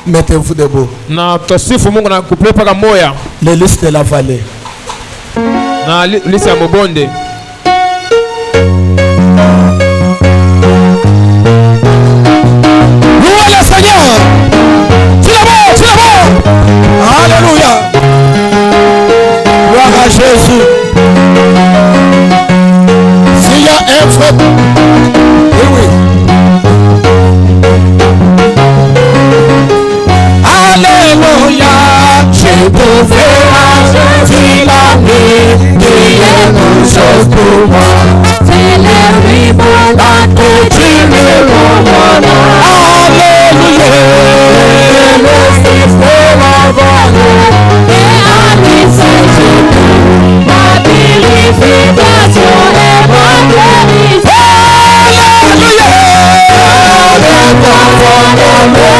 Mettez-vous debout. Na tosifu Mungu na kuple paka moya. Les listes de la vallée. Na liste ya mobonde. Louez le Seigneur. Tu l'as. Alléluia. Gloire à Jésus. S'il y a un frère. Oui. Alléluia. Je te ferai si la vie qui est une chose pour moi. C'est le rival que tu me donnes. Alléluia. Le système abandonné. Et à l'issue ma purification est ma guérison. Alléluia. Le confondement.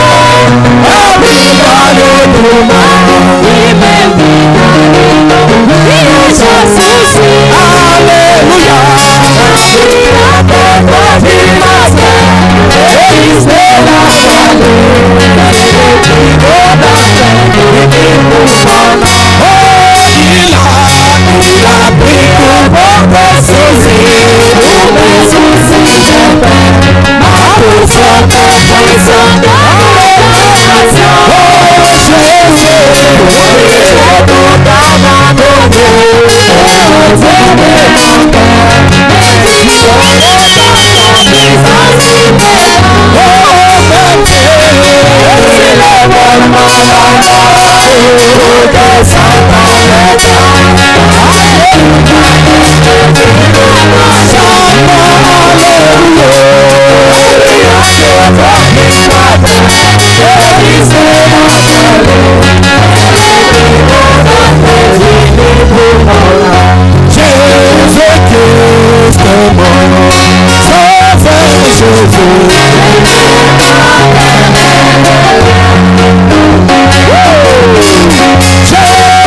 Jésus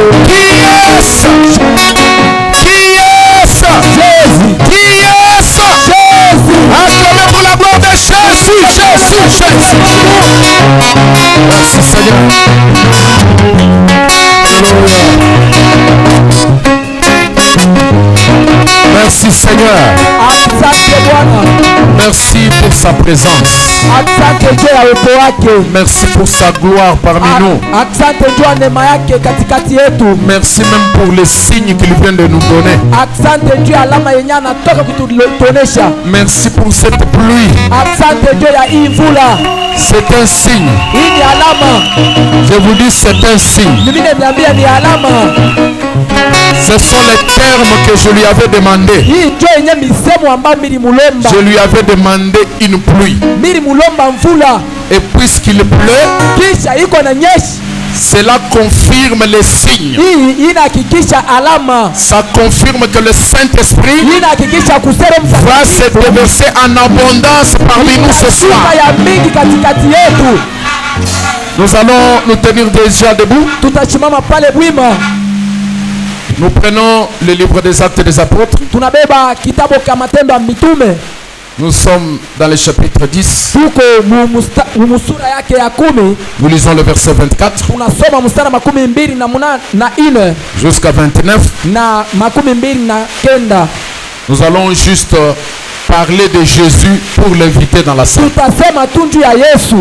Qui est-ce? Qui est-ce? Jésus. Qui est-ce? Jésus. Acclamez pour la gloire de Jésus, Jésus, Jésus. Merci Seigneur. Merci Seigneur. Asante Bwana. Merci pour sa présence. Asante juu ya uwepo wake. Merci pour sa gloire parmi nous. Asante juu ya neema yake katikati yetu. Merci même pour les signes qu'il vient de nous donner. Asante juu ya alama yenye anatoka kutuonesha. Merci pour cette pluie. Asante juu ya hii mvula. C'est un signe. Hii ni alama. Je vous dis, c'est un signe. Mimi niambia ni alama. Ce sont les termes que je lui avais demandé. Hii ndio yenye misemo ambayo milimulomba. Je lui avais demandé une pluie. Milimulomba mvula. Et puisqu'il pleut, Kisha iko na nyeshi. cela confirme les signes. Hii inahakikisha alama. Ça confirme que le Saint-Esprit Hii inahakikisha kusema va se déverser en abondance parmi nous ce soir. ya mingi katikati yetu. Nous allons nous tenir déjà debout. Tutachimama pale bwima. Nous prenons le livre des Actes des Apôtres. Tunabeba kitabu cha Matendo ya Mitume. Nous sommes dans le chapitre 10. Tuko musura yake ya 10. Nous lisons le verset 24 Tunasoma mstari 24 jusqu'à 29. na 29. Nous allons juste parler de Jésus pour l'inviter dans la salle. Tutasema tu juu ya Yesu.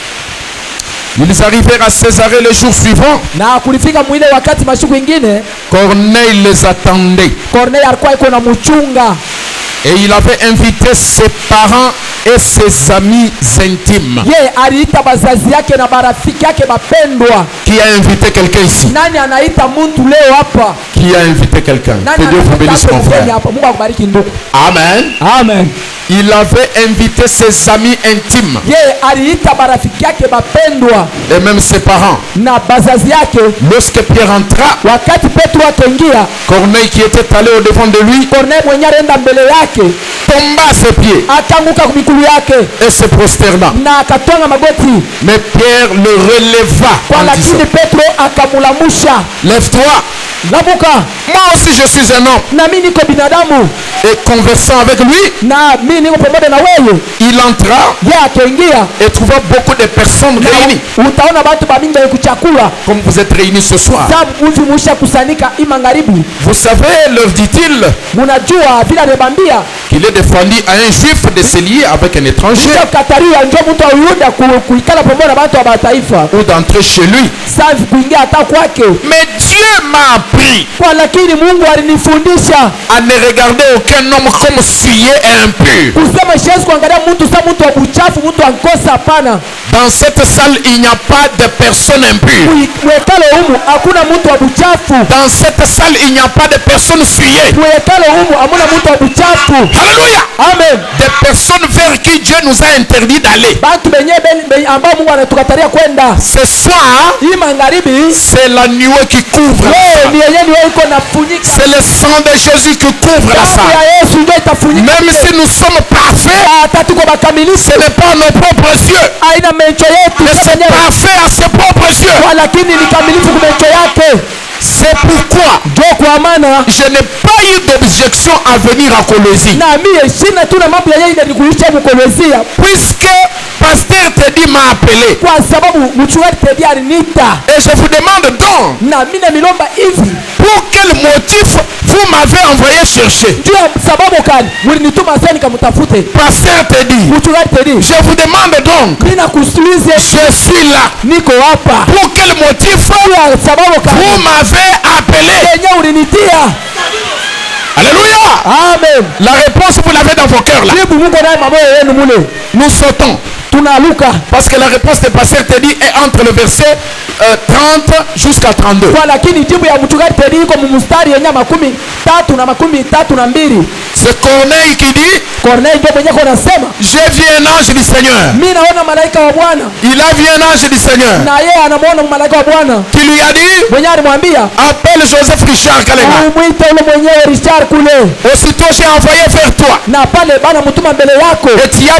Ils arrivèrent à Césarée le jour suivant. Na kulifika mwile wakati mashuku ingine, Corneille les attendait. Corneille alikuwa iko na mchunga. Et il avait invité ses parents et ses amis intimes. Ye aliita bazazi yake na barafiki yake bapendwa. Qui a invité quelqu'un ici? Nani anaita mtu leo hapa? Qui a invité quelqu'un? Que Nani Dieu vous bénisse mon frère. hapa? Mungu akubariki ndugu. Amen. Amen. Il avait invité ses amis intimes Ye aliita barafiki yake bapendwa et même ses parents. na bazazi yake. Lorsque Pierre entra, Wakati Petro akaingia, Corneille qui était allé au devant de lui Corneille mwenye alienda mbele yake tomba à ses pieds akaanguka kwa miguu yake et se prosterna. na akatonga magoti. Mais Pierre le releva Kwa en disant, lakini Petro akamulamusha, lève-toi, lamuka, moi aussi je suis un homme. na mimi niko binadamu, Et conversant avec lui, na mimi niko pamoja na wewe. il entra Ye akaingia, et trouva beaucoup de personnes réunies. na utaona watu bamingi wa kuchakula. Comme vous êtes réunis ce soir. Sababu mtu musha kusanyika imangaribu. Vous savez, leur dit-il, Munajua vile anabambia qu'il est défendu à un juif de se lier avec un étranger kukataliwa ndio mtu wa Yuda kuikala pamoja na watu wa mataifa. ou d'entrer chez lui. Sasa kuingia hata kwake. Mais Dieu m'a appris Kwa lakini Mungu alinifundisha à ne regarder aucun homme comme souillé et impur. kusema Yesu kuangalia mtu sa mtu wa buchafu, mtu wa nkosa, hapana. Dans cette salle, il n'y a pas de personne impure. Mwekalo humu hakuna mtu wa buchafu. Dans cette salle, il n'y a pas de personne souillée. Mwekalo humu hamuna mtu wa buchafu. Alléluia. Amen. Des personnes vers qui Dieu nous a interdit d'aller. Bantu benye ambao Mungu anatukatalia kwenda. Ce soir, Hii magharibi c'est la nuée qui couvre la leo ni salle. yenyewe ndio iko nafunika. C'est le sang de Jésus qui couvre la Damu salle. ya Yesu ndio itafunika. Même si nous sommes parfaits, hata tuko bakamilifu, ce n'est pas nos propres yeux, aina mecho yetu mais c'est parfait à ses propres yeux. kwa lakini ni kamilifu kwa mecho yake. C'est pourquoi Ndio kwa maana je n'ai pas eu d'objection à venir à Colosie. na mimi sina tu na mambo ya yeye ni kuisha mkolezia, Puisque Pasteur Teddy m'a appelé. kwa sababu mchungaji Teddy aliniita. Et je vous demande donc, Na mimi na milomba hivi, pour quel motif vous m'avez envoyé chercher? ndio sababu kani mlinituma sasa nikamtafute Pasteur Teddy, mchungaji Teddy. je vous demande donc, Mimi nakusikilize, je suis là. niko hapa. Pour quel motif Kwa sababu vous kani m'avez appelé? yenyewe ulinitia. Alléluia. Amen. La réponse, vous l'avez dans vos cœurs là. Jibu Mungu naye mamoyo yenu mule. Nous sautons. Tunaluka. Parce que la réponse de Pasteur Teddy est entre le verset 30 jusqu'à 32. Kwa lakini jibu ya mchungaji Teddy iko mstari yenye 13 na 32. C'est Corneille qui dit, Corneille ndio mwenyewe anasema, j'ai vu un ange du Seigneur. mimi naona malaika wa Bwana. Il a vu un ange du Seigneur Na yeye anamuona malaika wa Bwana. qui lui a dit, Mwenyewe alimwambia, appelle Joseph Richard Kalenga. "Mwite yule mwenyewe Richard kule." Aussitôt j'ai envoyé vers toi. Na pale bana mtuma mbele yako. Et tu as bien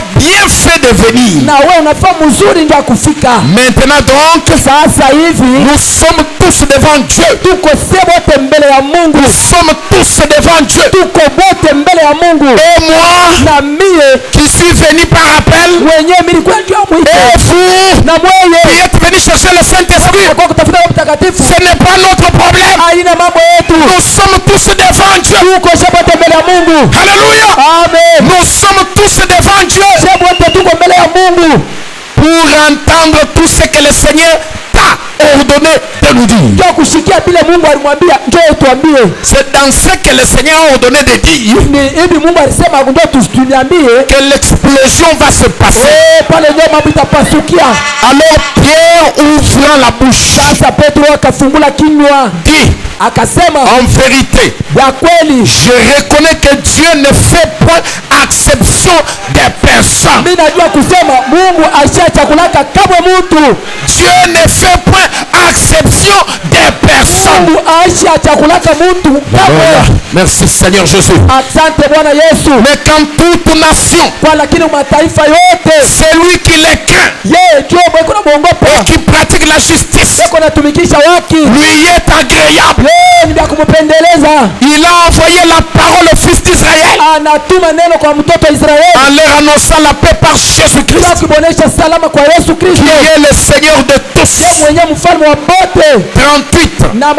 bien fait de venir. na wewe unafaa mzuri ndio kufika. Maintenant donc, Sasa hivi nous sommes tous devant Dieu. tuko wote mbele ya Mungu, Nous sommes tous devant Dieu. tuko wote mbele ya Mungu. Et moi, Na mie qui suis venu par appel, mwenyewe mimi nilikuwa ndio mwito, et vous, na qui mweye êtes venus chercher le Saint-Esprit, kwa kutafuta Roho Mtakatifu ce n'est pas notre problème. haina mambo yetu. Nous sommes tous devant Dieu. Tuko wote mbele ya Mungu. Alléluia. Amen. Nous sommes tous devant Dieu Wote tuko mbele ya Mungu pour entendre tout ce que le Seigneur t'a ordonné de nous dire. ndio kushikia bila Mungu alimwambia njoo tuambie. C'est dans ce que le Seigneur a ordonné de dire Ni hivi Mungu alisema ndio tusiambie que l'explosion va se passer. pale ndio mambo itapasukia. Alors Pierre, ouvrant la bouche, Sasa Petro akafungula kinywa dit akasema, en vérité, ya kweli je reconnais que Dieu ne fait point exception des personnes. mimi najua kusema Mungu ashachakulaka kamwe mtu. Dieu ne fait point exception des personnes. Mungu ashachakulaka mtu kamwe. Merci Seigneur Jésus. Asante Bwana Yesu. Mais quand toute nation, Kwa lakini mataifa yote celui qui les craint yeye ndio mweko na muongopa, et qui pratique la justice, yeko natumikisha haki, lui est agréable. yeye ni vya kumpendeleza. Il a envoyé la parole au fils d'Israël Anatuma neno kwa mtoto wa Israeli en leur annonçant la paix par Jésus-Christ, ili kubonesha salama kwa Yesu Kristo, qui est le Seigneur de tous. yeye mwenyewe mfalme wa bote. 38. Na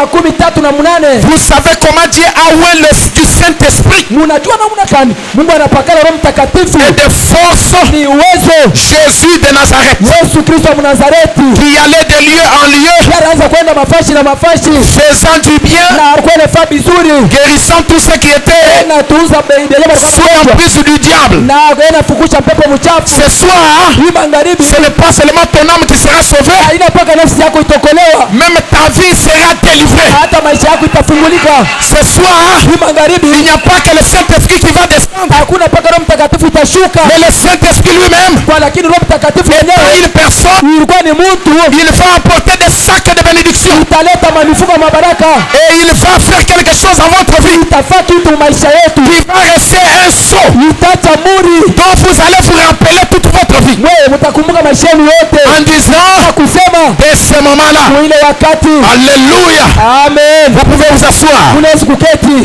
38. Vous savez comment Dieu a oint du Saint-Esprit Munajua namna gani Mungu anapakana Roho Mtakatifu et de force ni uwezo. Jésus de Nazareth, Yesu Kristo wa Nazareti qui allait de lieu en lieu, anaanza kwenda mafashi na mafashi faisant du bien, na alikuwa anafanya vizuri guérissant tous ceux qui étaient na tuuza bei ndio sous l'emprise du diable. na akaenda fukusha pepo mchafu. Ce soir, Hii magharibi ce n'est pas seulement ton âme qui sera sauvée, haina mpaka nafsi yako itokolewa, même ta vie sera délivrée. hata maisha yako itafungulika. Ce soir, Hii magharibi il n'y a pas que le Saint-Esprit qui va descendre, hakuna mpaka Roho Mtakatifu itashuka, mais le Saint-Esprit lui-même, kwa lakini Roho Mtakatifu pas yenyewe une personne, ilikuwa ni mtu, il va apporter des sacs de bénédiction italeta manifuko mabaraka, et il va faire quelque chose dans votre vie itafaa kitu maisha yetu, qui va rester un sceau itacha muri dont vous allez vous rappeler toute votre vie wewe mtakumbuka maisha yenu yote, en disant kusema dès ce moment-là, kwa ile wakati. Alléluia. Amen. Vous pouvez vous asseoir. Unaweza kuketi.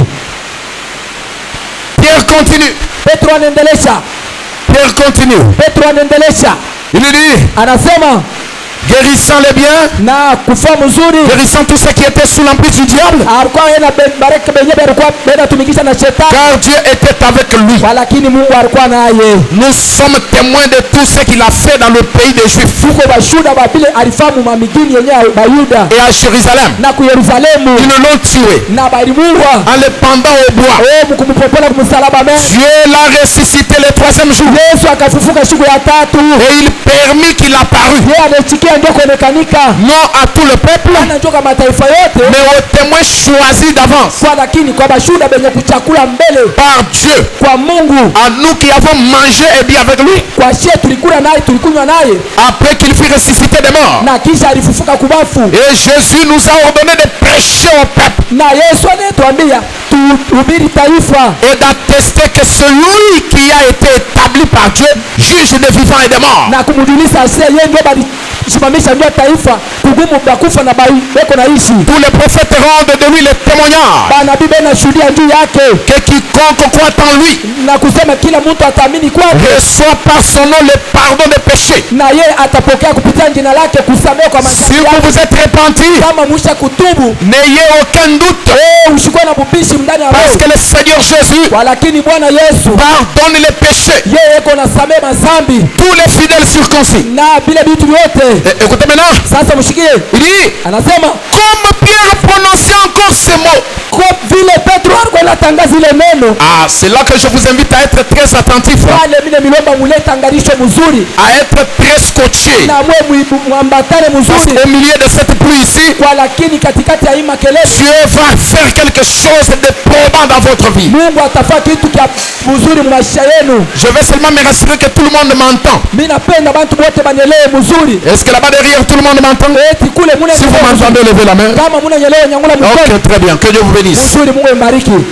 Pierre continue. Petro anaendelesha. Pierre continue. Petro anaendelesha. Il dit, Anasema guérissant les biens, na kufa mzuri guérissant tous ceux qui étaient sous l'emprise du diable, alikuwa yeye baraka benyewe alikuwa bena tumikisha na shetani, car Dieu était avec lui. lakini Mungu alikuwa naye. Nous sommes témoins de tout ce qu'il a fait dans le pays des Juifs Tuko bashuda ba vile alifamu mamigini yenyewe Bayuda et à Jérusalem. na ku Yerusalemu Ils l'ont tué na balimuua en le pendant au bois. mkumpopola kumsalaba mbele. Dieu l'a ressuscité le troisième jour Yesu akafufuka siku ya tatu, et il permit qu'il apparût yeye anachikia ndio kuonekanika non à tout le peuple, anajoka mataifa yote, mais aux témoins choisis d'avance kwa lakini kwa bashuda benye kuchakula mbele par Dieu, kwa Mungu, à nous qui avons mangé et bu avec lui kwa shie tulikula naye tulikunywa naye après qu'il fut ressuscité des morts. na kisha alifufuka kubafu. Et Jésus nous a ordonné de prêcher au peuple Na Yesu anayetuambia tuhubiri taifa et d'attester que celui qui a été établi par Dieu juge des vivants et des morts. na kumujulisha asia yeye ndio balisimamisha ndio taifa kugumu bakufa na beko naishi. Tous les prophètes rendent de lui le témoignage Banabii banashuhudia juu yake que quiconque croit en lui na kusema kila mtu ataamini kwake reçoit par son nom le pardon des péchés. na yeye atapokea kupitia jina lake kusamehewa kwa Si madhambi vous yake. vous êtes repentis, Kama mwisha kutubu, n'ayez aucun doute, ushikwe na bubishi ndani ya parce roho, que le Seigneur Jésus walakini Bwana Yesu pardonne les péchés. yeye eko na samehe madhambi Tous les fidèles circoncis. na bila vitu vyote. Écoutez maintenant, Sasa mshikie, il dit, anasema comme Pierre prononçait encore ces mots. kwa vile Petro alikuwa anatangaza ile neno Ah, c'est là que je vous invite à être très attentif, pale, vile milomba muleta angalisho mzuri à être très scotché. na mwe mwambatane Parce mzuri, qu'au milieu de cette pluie ici, kwa lakini katikati ya hii makelele Dieu va faire quelque chose de probant dans votre vie. Mungu atafanya kitu kia mzuri maisha yenu. Je vais seulement me rassurer que tout le monde m'entend. Mimi napenda bantu wote banielewe mzuri. Est-ce que là-bas derrière tout le monde m'entend? Eti kule muna Si vous m'entendez, levez la main. kama muna nyelewa nyangula mkono Ok, très bien. Que Dieu vous bénisse. mzuri, Mungu mbariki.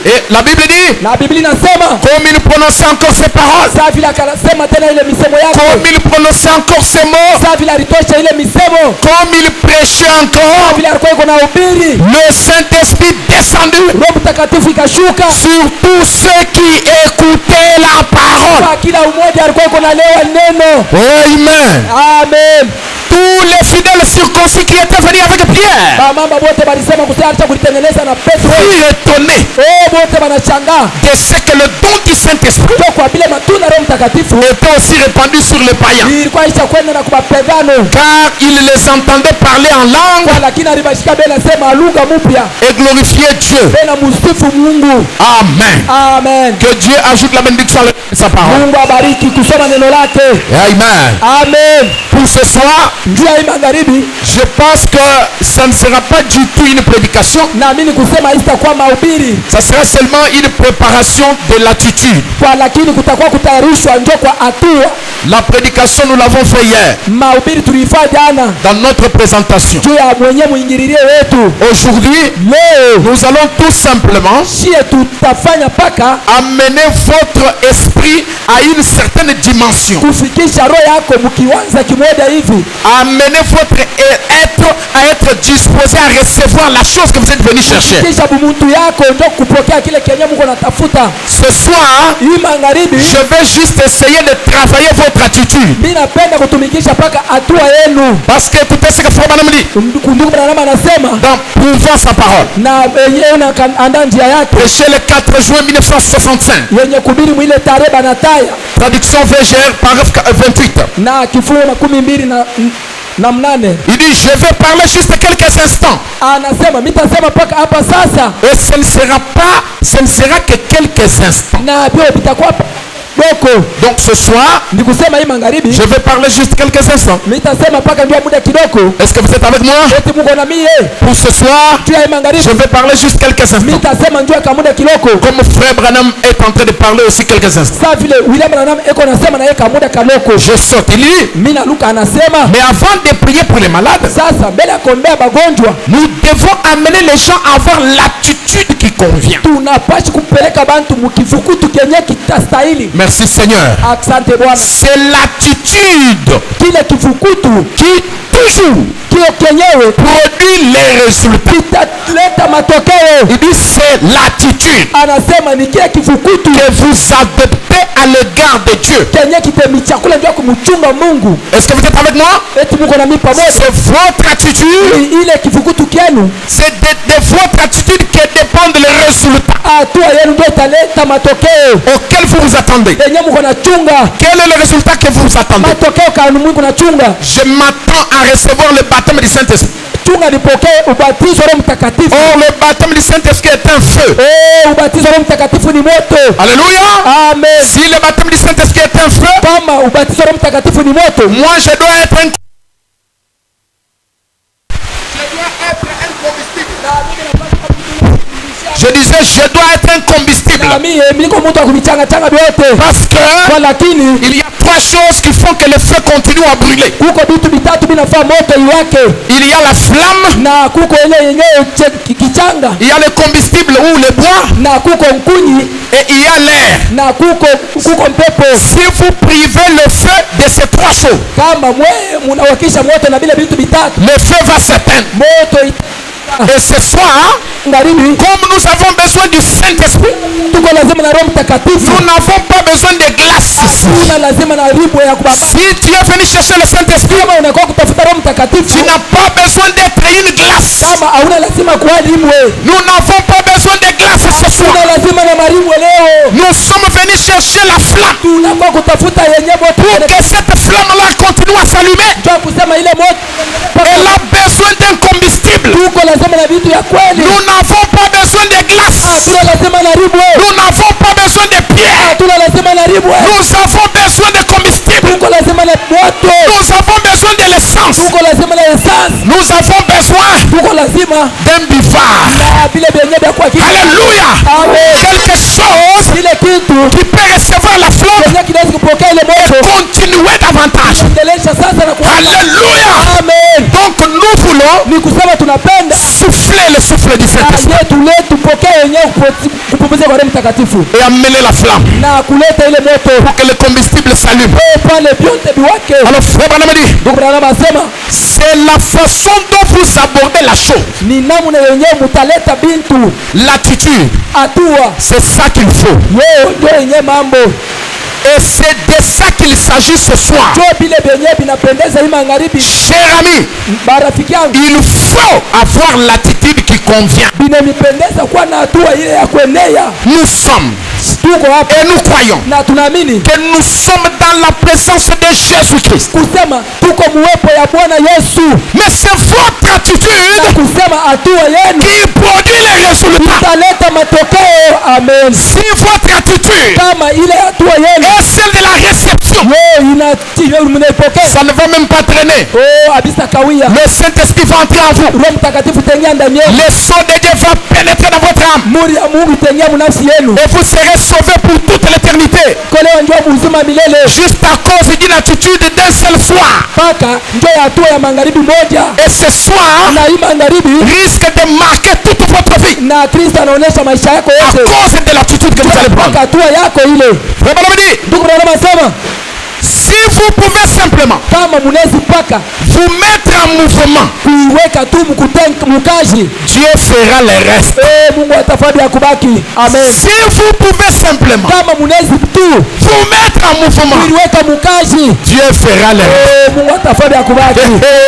Et la Bible dit, Na Biblia inasema comme il prononçait encore ces paroles, saa vile akasema tena ile misemo yake, comme il prononçait encore ces mots, saa vile alitosha ile misemo, comme il prêchait saa encore, vile alikuwa iko na ubiri, le Saint-Esprit descendu Roho Mtakatifu ikashuka sur tous ceux qui écoutaient la parole. kwa kila mmoja alikuwa iko na lewa neno. Amen. Amen. Tous les fidèles circoncis qui étaient venus avec Pierre Bamamba bote balisema kusema acha kulitengeneza na Petro. furent étonnés Bote banashangaa de ce que le don du Saint-Esprit kwa kwa vile matunda Roho Mtakatifu était aussi répandu sur les païens, ilikuwa isha kwenda na kubapegano, car ils les entendaient parler en langue kwa lakini alibashika bela sema lugha mpya et glorifier Dieu. bela msifu Mungu. Amen. Amen. Que Dieu ajoute la bénédiction à sa parole. Mungu abariki kusoma neno lake. Amen. Amen. Pour ce soir, Njia hii magharibi je pense que ça ne sera pas du tout une prédication. naamini kusema isitakuwa mahubiri, Ça sera seulement une préparation de l'attitude. kwa lakini kutakuwa kutayarishwa njo kwa hatua. La prédication, nous l'avons fait hier Mahubiri tuliifanya jana dans notre présentation. juu ya mwenye muingililie wetu. Aujourd'hui, Leo nous allons tout simplement shie tutafanya paka amener votre esprit à une certaine dimension. kufikisha roho yako mkiwanza kimoja hivi, Amener votre être à être disposé à recevoir la chose que vous êtes venu chercher. kisha bumuntu yako ndio kupokea kile kenye mko natafuta. Ce soir, Hii magharibi je vais juste essayer de travailler votre attitude. mimi napenda kutumikisha paka hatua yenu. Parce que écoutez ce que Frère Branham dit Ndugu Branham anasema dans Prouvant sa parole. na yeye na anda njia yake Prêché le 4 juin 1965. yenye kubiri mwile tarehe banataya Traduction VGR, paragraphe 28. na kifungu 12 na mnane. Il dit, je vais parler juste quelques instants. Anasema mitasema paka hapa sasa Et ce ne sera que quelques instants. na pia vitakuwa boko. Donc ce soir, Ni kusema hii magharibi je vais parler juste quelques instants. mitasema paka ndio muda kidogo. Est-ce que vous êtes avec moi? Eti muko na mie Pour ce soir, juu ya hii magharibi je vais parler juste quelques instants. mitasema ndio kama muda kidogo. Comme Frère Branham est en train de parler aussi quelques instants. Sasa vile William Branham eko nasema na yeye kama muda kanoko. Je saute. Il dit, Mimi na Luka anasema mais avant de prier pour les malades, sasa mbele ya kuombea magonjwa nous devons amener les gens à avoir l'attitude qui convient. tunapashi kupeleka bantu mukifukutu kenye kitastahili. Merci Seigneur. Asante Bwana. C'est l'attitude Kile kifukutu qui toujours kile kenyewe produit les résultats. kitaleta matokeo. Il dit c'est l'attitude Anasema ni kile kifukutu que vous adoptez à l'égard de Dieu. kenye kitemi chakula ndio kumchunga Mungu. Est-ce que vous êtes avec moi? Eti muko na mimi pamoja. C'est votre attitude, Ile kifukutu kenu c'est de votre attitude que dépendent les résultats hatua yenu ndio italeta matokeo auxquels vous vous attendez. yenye mko na chunga. Quel est le résultat que vous vous attendez? Matokeo kanu Mungu na chunga. Je m'attends à recevoir le baptême du Saint-Esprit. Chunga nipokee ubatizo wa Roho Mtakatifu. Or, le baptême du Saint-Esprit est un feu. Ubatizo wa Roho Mtakatifu ni moto. Alléluia. Amen. Si le baptême du Saint-Esprit est un feu, Kama ubatizo wa Roho Mtakatifu ni moto, moi je dois être un combustible. Je disais, je dois être un combustible. na mimi niko mtu wa kumichanga changa vyote. Parce Kwa que lakini il y a trois choses qui font que le feu continue à brûler. kuko vitu vitatu vinafaa moto iwake, Il y a la flamme, na kuko yenyewe kichanga, il y a le combustible ou le bois, na kuko nkunyi, et il y a l'air. na kuko mpepo. Si vous privez le feu de ces trois choses, Kama mwe munawakisha moto na vile vitu vitatu, le feu va s'éteindre. moto Et ce soir, ngaribi comme nous avons besoin du Saint-Esprit, tuko lazima na Roho Mtakatifu. nous n'avons pas besoin de glace ici. Tuna lazima na ribo ya kubaba. Si tu es venu chercher le Saint-Esprit, Kama unakuwa kutafuta Roho tu Mtakatifu, n'as pas besoin d'être une glace. kama hauna lazima kuwa rimwe, Nous n'avons pas besoin de glace ce tuna soir. lazima na marimwe leo. Nous sommes venus chercher la flamme Tunakuwa kutafuta yenye moto. pour que cette flamme-là continue à s'allumer. Ndio kusema ile moto Elle a besoin d'un combustible. tuko lazima na vitu ya kweli. Nous n'avons pas besoin de glace. Tuna lazima na ribwe. Nous n'avons pas besoin de pierre. Tuna lazima na ribwe. Nous avons besoin de combustible. Tuko lazima na moto. Nous avons besoin de l'essence. Tuko lazima na essence. Nous avons besoin Tuko lazima d'un buvard. na vile vyenye vya kwa kitu. Alléluia. Amen. Quelque chose Kile kitu qui peut recevoir la flamme kenye kinaweza kupokea ile et moto. continuer davantage. Endelesha sasa na kuona. Alléluia. Amen. Donc nous voulons voulons ni kusema tunapenda souffler le souffle du Saint-Esprit tule tupokee wenyewe kupumzika kwa Roho Mtakatifu et amener la flamme na kuleta ile moto pour que le combustible s'allume. pale vyote viwake. Alors frère Branham dit, Ndugu Branham asema c'est la façon dont vous abordez la chose, ni namna yenyewe mtaleta bintu l'attitude, hatua c'est ça qu'il faut. yeye ndio yenyewe mambo Et c'est de ça qu'il s'agit ce soir. ndio vile vyenyewe vinapendeza hii magharibi. Cher ami, Marafiki yangu, il faut avoir l'attitude qui convient. vinanipendeza kuwa na hatua ile ya kuenea. Nous sommes Tuko hapa et nous croyons na tunaamini que nous sommes dans la présence de Jésus-Christ. kusema tuko muwepo ya Bwana Yesu, Mais c'est votre na attitude kusema hatua yenu qui produit les résultats. italeta matokeo. Amen. Si votre attitude Kama ile hatua yenu est celle de la réception, mnaipokea, ça ne va même pas traîner. abisa kawia, Le Saint-Esprit va entrer en vous. Roho Mtakatifu tengia ndani yenu, Le son de Dieu va pénétrer dans votre âme. muri ya Mungu tengia mnafsi yenu, Et vous serez sauvés pour toute l'éternité. kolewa njoo muzima milele, Juste à cause d'une attitude d'un seul soir. mpaka njoo ya hatua ya magharibi moja, Et ce soir na hii magharibi risque de marquer toute votre vie na Kristo anaonyesha maisha yako à yote cause de l'attitude que vous allez mpaka prendre. hatua yako ile. Frère Branham dit, Ndugu Branham anasema si vous pouvez simplement kama munezi mpaka vous mettre en mouvement, kuiweka tu mkaji, Dieu fera le reste. Mungu atafanya ya kubaki. Amen. Si vous pouvez simplement Kama munezi tu vous mettre en mouvement, kuiweka mkaji, Dieu fera le reste. Mungu atafanya ya kubaki.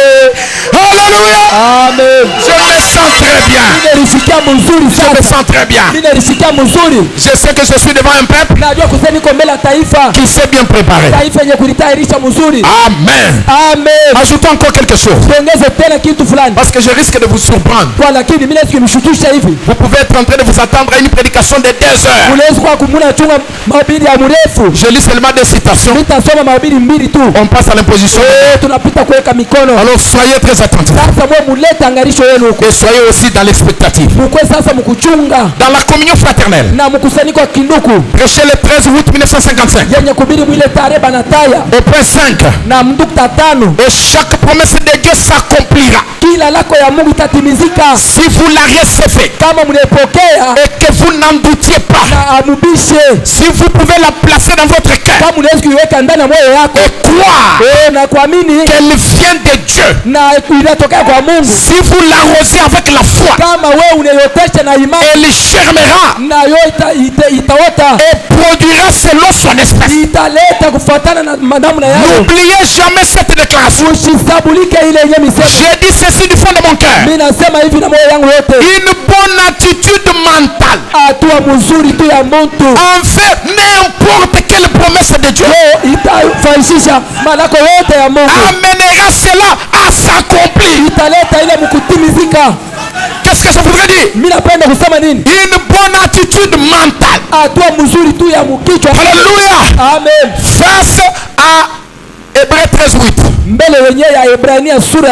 Alléluia. Amen. Je me sens très bien. Ninalisikia mzuri Je me sana. sens très bien. Ninalisikia mzuri. Je sais que je suis devant un peuple Najua kusema niko mbele ya taifa. qui s'est bien préparé. Taifa yenye kulitayarisha mzuri. Amen. Amen. Ajoutons encore quelque chose. Tuongeze tena kitu fulani. Parce que je risque de vous surprendre. Kwa lakini mimi sikimshutusha hivi. Vous pouvez être en train de vous attendre à une prédication de 2 heures. Unaweza kwa kumuna chunga mahubiri ya mrefu. Je lis seulement des citations. Nitasoma mahubiri mbili tu. On passe à l'imposition. Tunapita kuweka mikono. Alors soyez très attentifs. Sasa mwe mulete angarisho yenu huko. Et soyez aussi dans l'expectative. Mkwe sasa mkuchunga Dans la communion fraternelle. na mkusanyiko wa kinduku Prêché le 13 août 1955. yenye kubiri mwile tarehe banataya Au point 5. na mdukta tano. Et chaque promesse de Dieu s'accomplira. Kila lako ya Mungu itatimizika Si vous la recevez kama mnaipokea et que vous n'en doutiez pas. na amubishe. Si vous pouvez la placer dans votre cœur Kama unaweza kuiweka ndani ya moyo yako et croire na kuamini qu'elle vient de Dieu. na inatokea kwa Mungu. Si vous l'arrosez avec la foi, Kama wewe unayotesha na imani elle germera na yo itaota et produira selon son espèce. italeta kufuatana na namna yao. N'oubliez jamais cette déclaration. Usisabulike ile yenye misemo. J'ai dit ceci du fond de mon cœur. Mimi nasema hivi na moyo yangu yote. Une bonne attitude mentale Hatua mzuri tu ya mtu en fait n'importe quelle promesse de Dieu itafanishisha malako yote ya Mungu. amènera cela à s'accomplir. Italeta ile mkutimizika. Qu'est-ce que ça voudrait dire? Mimi napenda kusema nini? Une bonne attitude mentale. Hatua mzuri tu ya mkichwa. Alléluia. Amen. Face à Hébreux 13:8. Mbele wenyewe ya Ibrania sura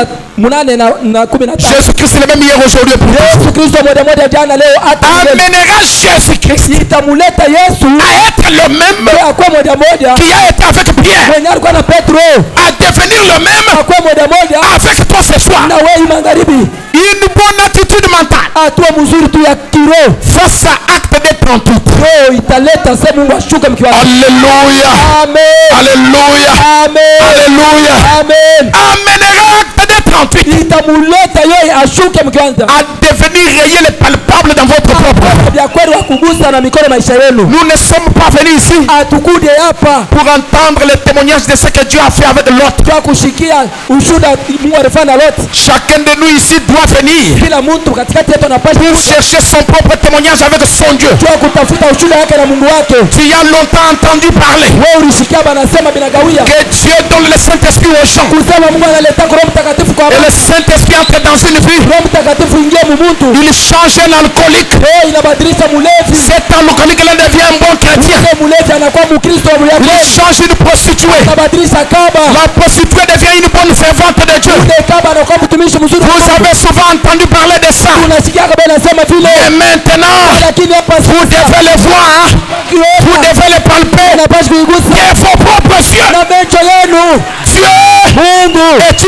8:15. Jésus-Christ est le même hier, aujourd'hui et pour toujours. Yesu Kristo moja jana leo hata milele. Amènera Jésus-Christ Itamuleta Yesu à être le même akwa moja qui a été avec Pierre, mwenye alikuwa na Petro à devenir le même akwa moja avec toi ce soir. na wewe magharibi. Une bonne attitude mentale Hatua mzuri tu ya kiroho face à Acte des 38. roho italeta sema Mungu ashuke mkiwa. Alléluia. Amen. Alléluia. Amen. Alléluia. Amen. Amènera Acte des 38 Itamuleta yeye ashuke mkianza. à devenir réel et palpable dans votre propre. Vya kweli wa kugusa na mikono maisha yenu. Nous ne sommes pas venus ici Atukuje hapa pour entendre le témoignage de ce que Dieu a fait avec l'autre. kwa kushikia ushuhuda Mungu alifanya Lot. Chacun de nous ici doit venir Kila mtu katikati yetu anapaswa pour chercher son propre témoignage avec son Dieu. kwa kutafuta ushuhuda wake na Mungu wake. Tu as longtemps entendu parler Wewe ulishikia banasema bila gawia. que Dieu donne le Saint-Esprit aux gens Kusema Mungu analeta Roho Mtakatifu kwa et le watu. Saint-Esprit entre dans une vie. Roho Mtakatifu ingie mmuntu. Il change un alcoolique. Inabadilisha mulevi. Cet alcoolique là devient un bon chrétien. Ule mulevi anakuwa Mkristo wa Il kweli. change une prostituée. Inabadilisha kaba. La prostituée devient une bonne servante de Dieu. Ule kaba anakuwa mtumishi mzuri. Vous avez souvent entendu parler de ça. Unasikia kama inasema vile. Et maintenant, Lakini hapa vous devez le voir. Vous devez le palper. unapaswa kuigusa Et vos propres yeux. na macho yenu. Dieu Mungu est une réalité.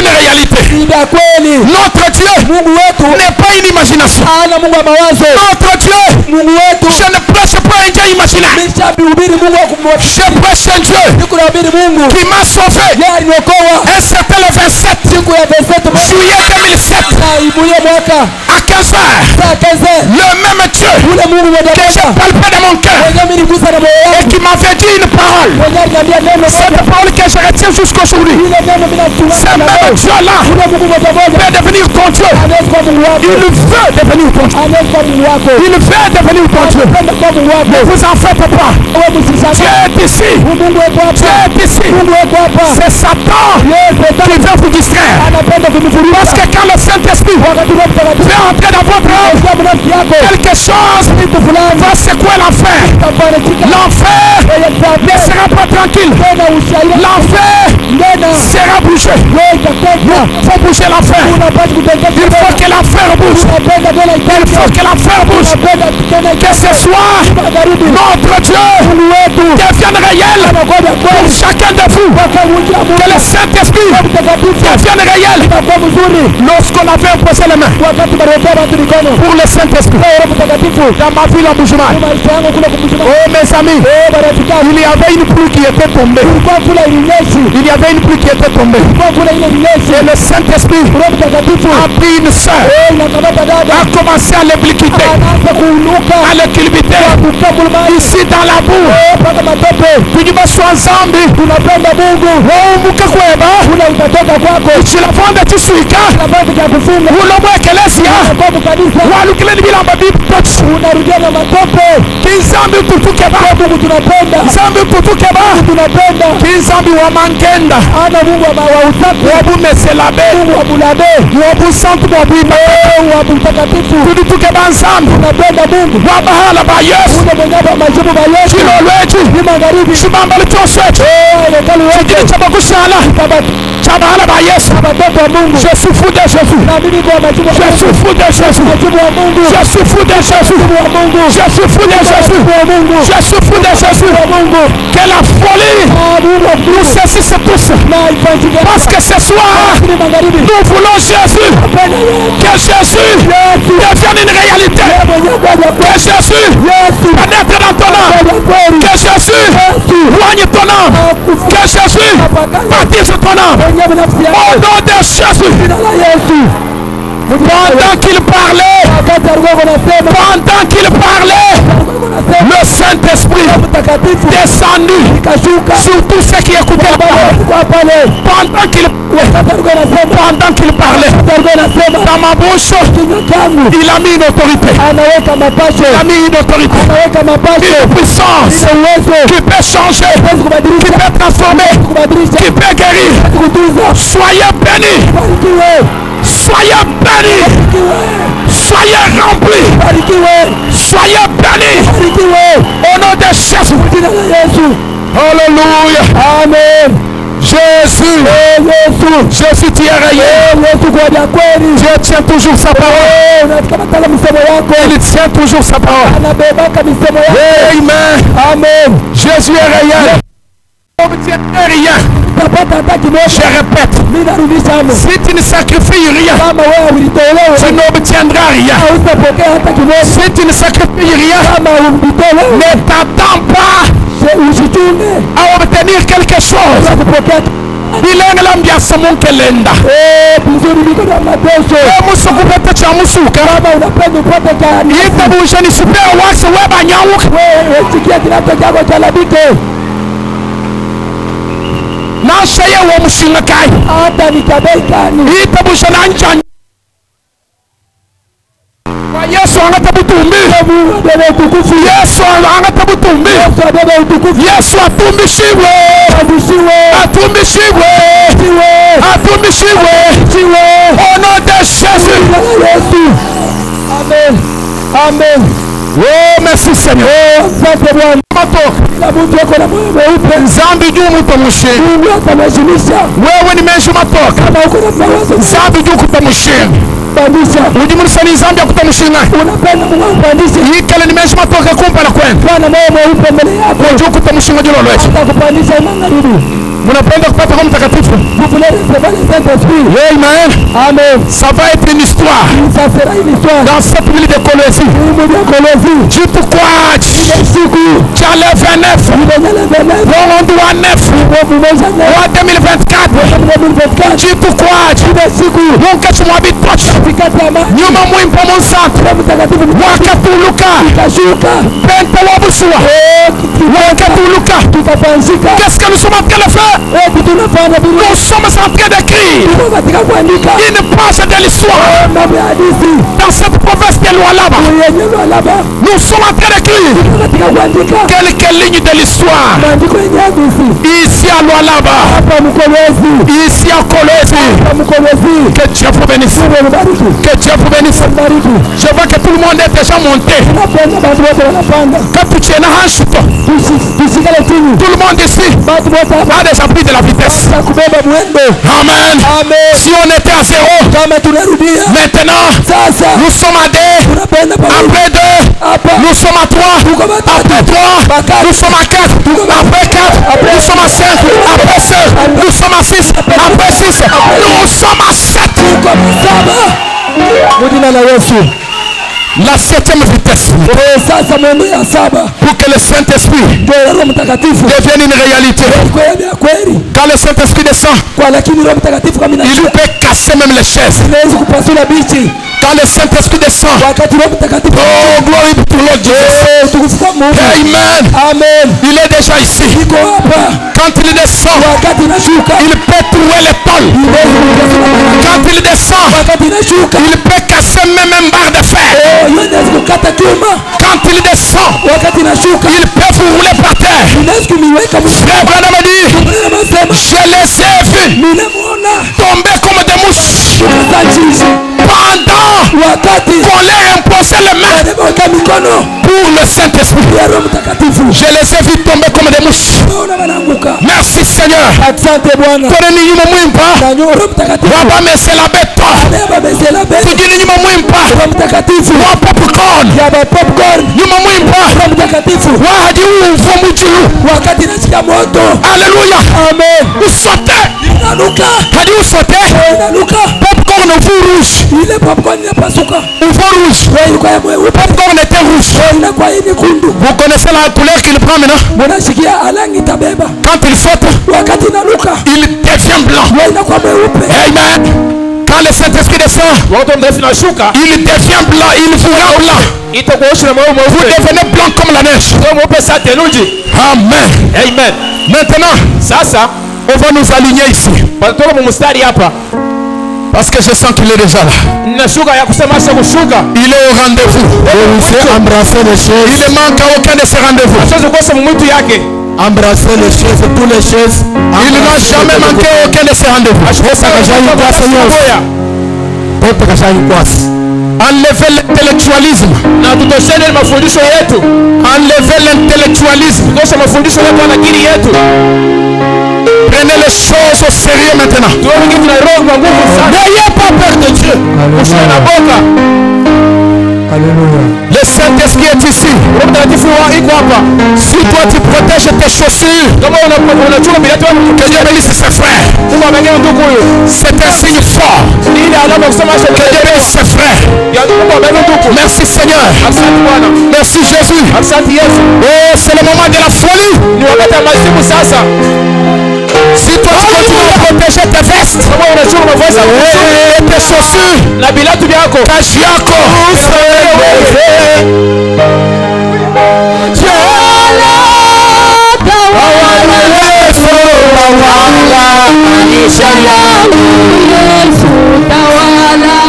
vérité. Ni vya kweli. Notre Dieu Mungu wetu n'est pas une imagination. hana Mungu wa mawazo. Notre Dieu, Mungu wetu je ne prêche pas un Dieu imaginaire. nimeshahubiri Mungu wa kumwacha. Je prêche un Dieu Siku ya hubiri Mungu qui m'a sauvé. yeye aliniokoa. Et c'était le 27 Siku ya 27 juillet 2007 na ibulie mwaka à 15h. saa 15 Le même Dieu ule Mungu mwenye que j'ai palpé de mon cœur mwenye mimi nigusa na moyo et wangu. qui m'avait dit une parole. Mwenye aliniambia neno Cette moja. parole que je retiens jusqu'aujourd'hui. Ile neno mimi Ce natumia na même leo. Dieu-là Ule Mungu mmoja moja peut devenir ton Dieu. anaweza kuwa Mungu wako. Il veut devenir ton Dieu. Anaweza kuwa Mungu wako. Il veut devenir ton Dieu. Anapenda kuwa Mungu wako. Ne vous en faites pas. Wewe msishangae. Dieu est ici. Mungu wetu hapa. Dieu est ici. Mungu wetu hapa. C'est Satan Yeye qui Shetani veut vous distraire. anapenda kunivuruga. Parce que quand le Saint-Esprit Wakati Roho Mtakatifu veut entrer dans votre âme, anasema nafsi yako quelque chose kitu fulani va secouer l'enfer. tafanikika. L'enfer Yeye ne mtapenda sera pas tranquille. tena ushauri. L'enfer Nena sera bougé. wewe itateka. Il faut bouger l'enfer. Unapaswa kutekeka. Il faut que l'enfer bouge. Unapenda tena Il itateka. faut que l'enfer bouge. Unapenda tena Que ce itateka. soit Magharibi. notre Dieu Mungu wetu devienne réel anakwenda pour kweli. chacun de vous. Kwa kuja Que Mungu le Saint-Esprit mtakatifu devienne réel. itakuwa mzuri. Lorsqu'on avait imposé les mains Wakati barabara watu mikono. pour le Saint-Esprit Roho Mtakatifu dans ma ville en Bujuman. maisha yangu kule kumshika. Oh mes amis, Barafika il y avait une pluie qui était tombée. kulikuwa kula ilinyeshi. Il y avait une pluie qui était tombée. Kulikuwa kula ile ilinyeshi. Et le Saint-Esprit Roho Mtakatifu a pris une sœur, inakamata dada a commencé à l'ébliquiter, anaanza kuinuka à l'équilibiter. kukabula maji Ici dans la boue, mpaka matope. kunyuma swa nzambi, Tunapenda Mungu. umuke kweba, Kula utatoka kwako. chilavonde chisuika, Nafasi ya kufunga. ulomo ekelesia, Kwa kanisa walukile ni bilamba bipochi. unarudia na matope. Kinzambi tutukeba, Mungu tunapenda. nzambi tutukeba, Tunapenda. kinzambi wa mangenda, Ana Mungu wa usafi. wabu meselabe, Mungu wa bulade. wabu santu wabuima, Wa mtakatifu. tutukeba nzambi, Tunapenda Mungu. wabahala ba Yesu, Ule mwenye wa majibu wa Yesu. chilo lwetu, Ni magharibi. chibambali choswetu, Hekalu chigili yake. chabakushala, chabahala ba Yesu. Watoto wa Mungu. Je suis fou de Jésus. Na mimi kwa majibu wa Je Mungu. suis fou de Jésus. Majibu wa Mungu. Je suis fou de Jésus. Wa Mungu. Je suis fou de Jésus. Wa Mungu. Je suis fou de Jésus. Wa Mungu. Que la folie Mungu wa nous Mungu. saisisse tous. Na ifanyike. Parce que ce soir, Ni magharibi. nous voulons Jésus. Penda Yesu. Que Jésus devienne une réalité. Mwenye kwa Que Jésus Yesu. pénètre dans ton âme. Kwa kweli. Que Jésus loigne ton âme. Que Jésus baptise ton âme. Mwenye nafsi yako. Au nom de Jésus. Jina la Yesu. Pendant qu'il parlait, Wakati alikuwa anasema. pendant qu'il parlait, le Saint-Esprit Mtakatifu. descendu Kashuka. sur tous ceux qui écoutaient la parole. Kwa pale. Pendant qu'il Wakati alikuwa anasema. pendant qu'il parlait, Wakati alikuwa anasema. dans ma bouche, Kinywa changu. il a mis une autorité. Anaweka mapasho. Il a mis une autorité. Anaweka mapasho. Une puissance Ina uwezo. qui peut changer, Hawezi qui kubadilisha. peut transformer, Kubadilisha. qui peut guérir. Kutunza. Soyez bénis, Barikiwe. soyez bénis, soyez remplis, Barikiwe. soyez bénis. Barikiwe. Au nom de Jésus. Jina la Yesu. Alléluia. Amen. Jésus. Yesu. Jésus, tu es réel. Yesu kwa vya kweli. Dieu tient toujours sa parole. Unataka misemo yako. Il tient toujours sa parole. Anabebaka misemo yako. Amen. Amen. Jésus est réel. On ne tient rien. Utapata hata kimoja. Je répète. Mimi narudisha hapo. Si tu ne sacrifies rien, Kama wewe ulitolewa. tu n'obtiendras rien. Hautapokea hata kimoja. Si tu ne sacrifies rien, Kama ulitolewa. ne t'attends pas Usichunge. à obtenir quelque chose. Kupokea. Bilenga la mbiasa munkelenda. Vizuri niko na mateso. Musuku pete cha musuka. Kama unapenda upate kani. Ita bushani super wax weba nyawuk. Wewe sikia kinacho chako cha labike. Na sheye wo mushinga kai. Hata nikabeikani. Ita bushani anjani. Kwa Yesu angatabutumbi. Bebe utukufu. Yesu angatabutumbi. Yesu abebe utukufu. Yesu atumbishiwe. Abishiwe. Atumbishiwe. Abishiwe. Atumbishiwe. Abishiwe. Au nom de Jésus. Yesu. Amen. Amen. Oh, merci Seigneur. Asante Bwana. Matoka. Kila mtu yuko na moyo mweupe. Nzambi juu mutamushinga. Mungu atamheshimisha. Wewe ni menshi matoka. Kama uko na mawazo. Nzambi juu kutamushinga. Pandisha. Ujimurisa ni nzambi ya kutamushinga. Unapenda Mungu akupandishe. Yikale ni menshi matoka kumpa na kwenda. Kuwa na moyo mweupe mbele yako. Juu kutamushinga juu lolwetu. Atakupandisha magharibi. Mnapenda kupata Roho Mtakatifu? Vous voulez recevoir le Saint-Esprit? Amen. Amen. Ça va être une histoire. Ça sera une histoire. Dans cette ville de Colosie. Tu pourquoi tu as le 29. On doit 9. Roi 2024. Tu pourquoi mon cache moi habite proche. Nyuma mwimpo mon centre. Wakatuluka. Pente wabusua. Wakatuluka. Qu'est-ce que nous sommes en train de faire? Nous sommes en train d'écrire une page de l'histoire dans cette province de Lualaba. Nous sommes en train d'écrire quelques lignes de l'histoire ici à Lualaba, ici à Colosie. Que Dieu vous bénisse. Que Dieu vous bénisse. Je vois que tout le monde est déjà monté. Que tu es tout le monde ici a déjà pris de la vitesse. Amen. Si on était à 0, maintenant nous sommes à 2, après 2, nous sommes à 3, après 3, nous sommes à 4, après 4, nous sommes à 5, après 5, nous sommes à 6, après 6, nous sommes à 7. La 7e vitesse. Pour que le Saint-Esprit devienne une réalité. Quand le Saint-Esprit descend, il peut casser même les chaises. Quand le Saint-Esprit descend, oh glory to Lord Jesus. Amen. Il est déjà ici. Quand il descend, il peut trouver les tôles. Quand il descend, il peut casser même un barre de fer. Quand il descend, il peut vous rouler par terre. Frère Branham dit, je les ai vus tomber comme des mouches pendant qu'on leur imposait les mains pour le Saint-Esprit. Je les ai vus tomber comme des mouches. Merci Seigneur. Alléluia. Amen. Vous sautez. Vous sautez. Popcorn au feu rouge. Il est popcorn pas suka. Au feu rouge. Popcorn était rouge. Vous connaissez la couleur qu'il prend maintenant? Quand il saute, il devient blanc. Amen. Quand le Saint-Esprit descend, il devient blanc, il vous rend blanc. Vous devenez blanc comme la neige. Amen. Amen. Maintenant, on va nous aligner ici. Parce que je sens qu'il est déjà là. Il est au rendez-vous. Il ne manque à aucun de ces rendez-vous. Embrasser les chaises, tous les chaises. Il n'a jamais manqué aucun de ces rendez-vous. Enlevez l'intellectualisme. Enlevez l'intellectualisme. Prenez les choses au sérieux maintenant. N'ayez pas peur de Dieu. Alléluia. Le Saint-Esprit est ici. Si toi tu protèges tes chaussures, que Dieu bénisse ses frères. C'est un signe fort. Que Dieu bénisse ses frères. Merci Seigneur. Merci Jésus. Oh, c'est le moment de la folie. Si toi tu continues à protéger tes vestes et tes chaussures, Kajiako, Tawala